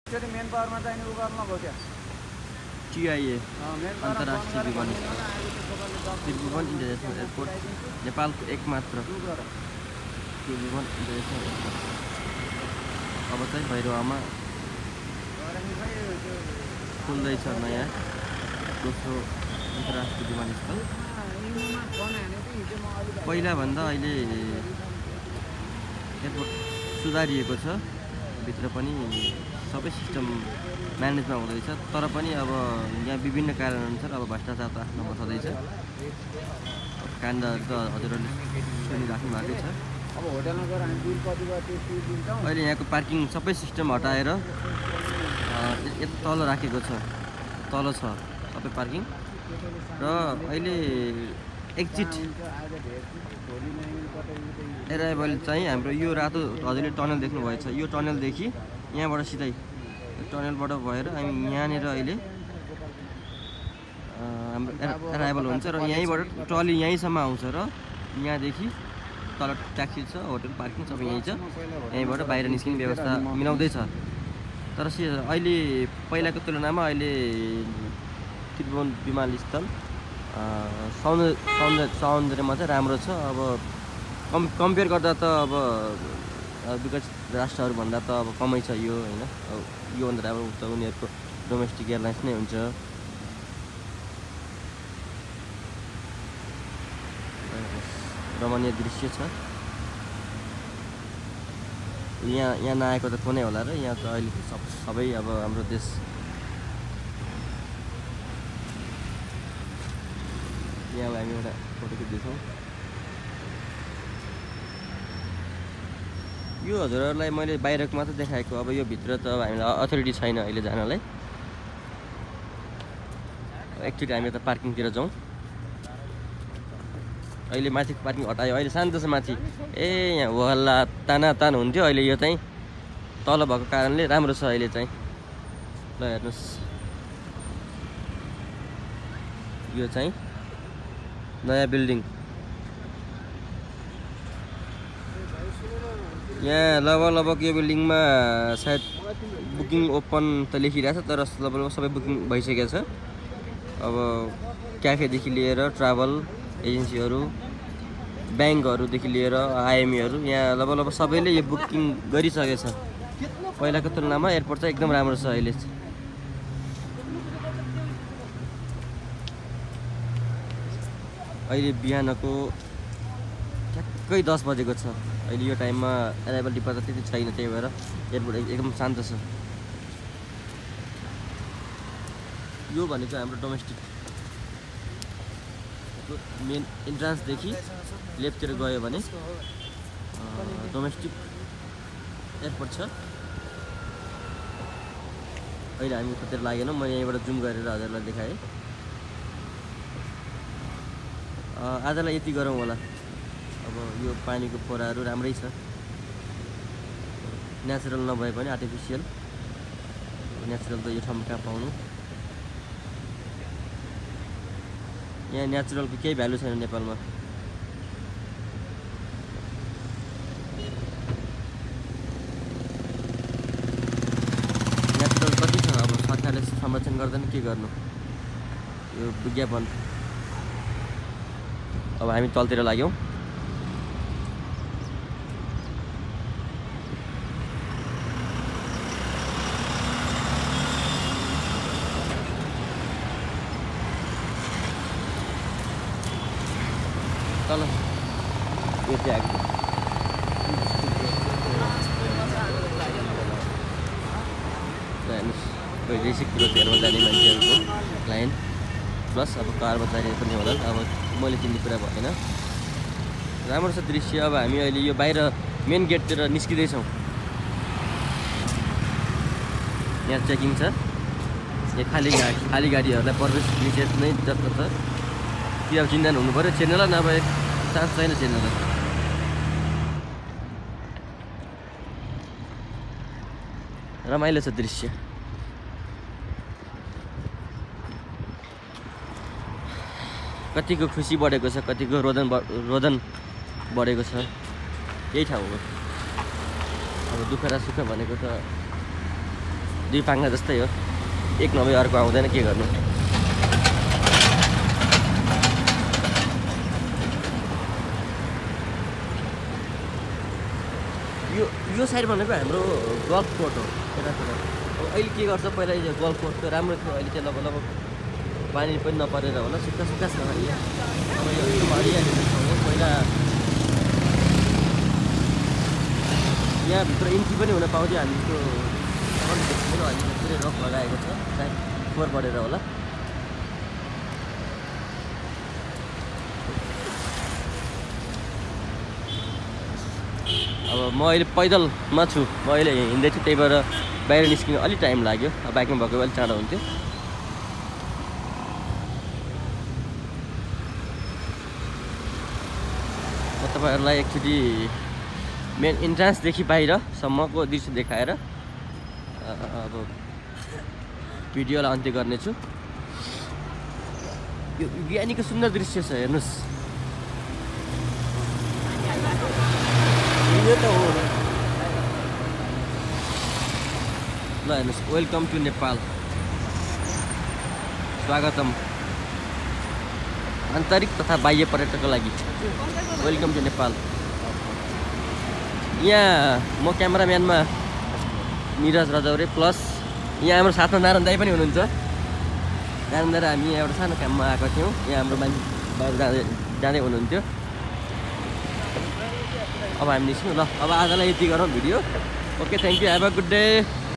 Main पावरमा चाहिने उ गर्न गयो त्यहाँ TIA अन्तर्राष्ट्रिय विमानस्थल त्रिभुवन इन्टरनेसनल एयरपोर्ट नेपालको एकमात्र त्रिभुवन इन्टरनेसनल एयरपोर्ट अब चाहिँ भैरवामा खुल्दैछ नयाँ दोस्रो अन्तर्राष्ट्रिय विमानस्थल पहिलाभन्दा अहिले एयरपोर्ट सुधारिएको छ भित्र पनि सबै सिस्टम म्यानेजमा हुँदैछ तर पनि अब यहाँ विभिन्न कारणअनुसार अब भ्रष्टाचार त आफ्नोमा छँदैछ काण्डहरू त हजुरहरूले सुनिराख्नु भएको छ अब होटलमा गएर हामी बिल कति गर्छौँ दिन्छौँ अहिले यहाँको पार्किङ सबै सिस्टम हटाएर यता तल राखेको छ तल छ सबै पार्किङ र अहिले एक्जिट एराइभल चाहिँ हाम्रो यो रातो हजुरले टनल देख्नुभएछ यो टनलदेखि यहाँबाट सिधै टनलबाट भएर हामी यहाँनिर अहिले हाम्रो एराइभल हुन्छ र यहीँबाट ट्रली यहीँसम्म आउँछ र यहाँदेखि तल ट्याक्सी छ होटल पार्किङ सबै यहीँ छ यहीँबाट बाहिर निस्किने व्यवस्था मिलाउँदैछ तर अहिले पहिलाको तुलनामा अहिले त्रिभुवन विमानस्थल सौन्दर्यमा चाहिँ राम्रो छ अब कम्पेयर गर्दा त अब विकसित राष्ट्रहरूभन्दा त अब कमै छ यो होइन योभन्दा राम्रो त उनीहरूको डोमेस्टिक एयरलाइन्स नै हुन्छ रमणीय दृश्य छ यहाँ नआएको त कुनै होला र यहाँ त अहिले सबै अब हाम्रो देश यहाँ हामी एउटा फोटो खिच्दैछौँ यो हजुरहरूलाई मैले बाहिरको मात्र देखाएको अब यो भित्र त अब हामीलाई अथोरिटी छैन अहिले जानलाई एकचोटि हामी त पार्किङतिर जाउँ अहिले माथिको पार्किङ हटायो अहिले शान्त छ माथि यहाँ हल्ला तान हुन्थ्यो अहिले यो चाहिँ तल भएको कारणले राम्रो छ अहिले चाहिँ ल हेर्नुहोस् यो चाहिँ नयाँ बिल्डिङ यहाँ लगभग यो बिल्डिङमा सायद बुकिङ ओपन त लेखिरहेछ तर लगभग सबै बुकिङ भइसकेको छ अब क्याफेदेखि लिएर ट्राभल एजेन्सीहरू ब्याङ्कहरूदेखि लिएर आइएमईहरू यहाँ लगभग सबैले यो बुकिङ गरिसकेको छ पहिलाको तुलनामा एयरपोर्ट चाहिँ एकदम राम्रो छ अहिले अहिले बिहानको ठ्याक्कै 10 बजेको छ अहिले यो टाइममा एराइभल डिपार्चर त्यति छैन त्यही भएर एयरपोर्ट एकदम शान्त छ यो भनेको हाम्रो डोमेस्टिक मेन इन्ट्रान्सदेखि लेफ्टतिर गयो भने डोमेस्टिक एयरपोर्ट छ अहिले हामी उतातिर लागेनौँ म यहीँबाट जुम गरेर हजुरलाई देखाएँ आजलाई यति गरौँ होला अब यो पानीको फोराहरू राम्रै छ नेचुरल नभए पनि आर्टिफिसियल नेचुरल त यो ठाउँमा कहाँ पाउनु यहाँ नेचुरलको केही भ्यालु छैन नेपालमा नेचुरल कति छ अब सरकारले संरक्षण गर्दैन के गर्नु यो विज्ञापन अब हामी तलतिर लाग्यौँ तल यो चाहिँ हेर्नुहोस् रिसिकतिर हेर्न जाने मान्छेहरूको लाइन प्लस अब कारमा जाने पनि होला अब मैले चिन्ने कुरा भएन राम्रो छ दृश्य अब हामी अहिले यो बाहिर मेन गेटतिर निस्किँदैछौँ यहाँ चेकिङ छ यहाँ खाली गाडीहरूलाई प्रवेश निषेध नै जस्तो छ कि अब चिन्ता हुनु पऱ्यो चेन्नला नभए चान्स छैन चेन्नला रमाइलो छ दृश्य कतिको खुसी बढेको छ कतिको रोदन बढेको छ यही ठाउँ हो अब दुःख र सुख भनेको त दुई पाङ्ना जस्तै हो, एक नभए अर्को आउँदैन, के गर्नु। यो साइड भनेको हाम्रो गल्फ कोर्ट हो यतातिर। अब अहिले के गर्छ, पहिला यो गल्फ कोर्ट त राम्रो थियो, अहिले चाहिँ लगभग पानी पनि नपरेर होला सुक्खा सुक्खा छ। अब यो हरियाली पहिला यहाँभित्र इन्ट्री पनि हुन पाउँथ्यो हामी, त्यो अहिले पुरै रक लगाएको छ, सायद फोहोर परेर होला। अब म अहिले पैदलमा छु, म अहिले हिँड्दैछु, त्यही भएर बाहिर निस्किनु अलिक टाइम लाग्यो। अब बाइकमा भएको अलिक चाँडो हुन्थ्यो। म तपाईँहरूलाई एकचोटि मेन इन्ट्रान्सदेखि बाहिरसम्मको दृश्य देखाएर अब भिडियोलाई अन्त्य गर्नेछु। यो ज्ञानीको सुन्दर दृश्य छ, हेर्नुहोस्। यो त हो ल, हेर्नुहोस्, वेलकम टु नेपाल, स्वागतम आन्तरिक तथा बाह्य पर्यटकको लागि, वेलकम टु नेपाल। यहाँ म क्यामेराम्यानमा निरज रजौरे, प्लस यहाँ हाम्रो साथमा नारायण दाई पनि हुनुहुन्छ। नारायण दाई र हामी एउटा सानो काममा आएको थियौँ, यहाँ हाम्रो मान्छे बाहिर जाँदै हुनुहुन्थ्यो। अब हामी निस्क्यौँ ल, अब आजलाई यति गरौँ video. Okay, thank you, have a good day.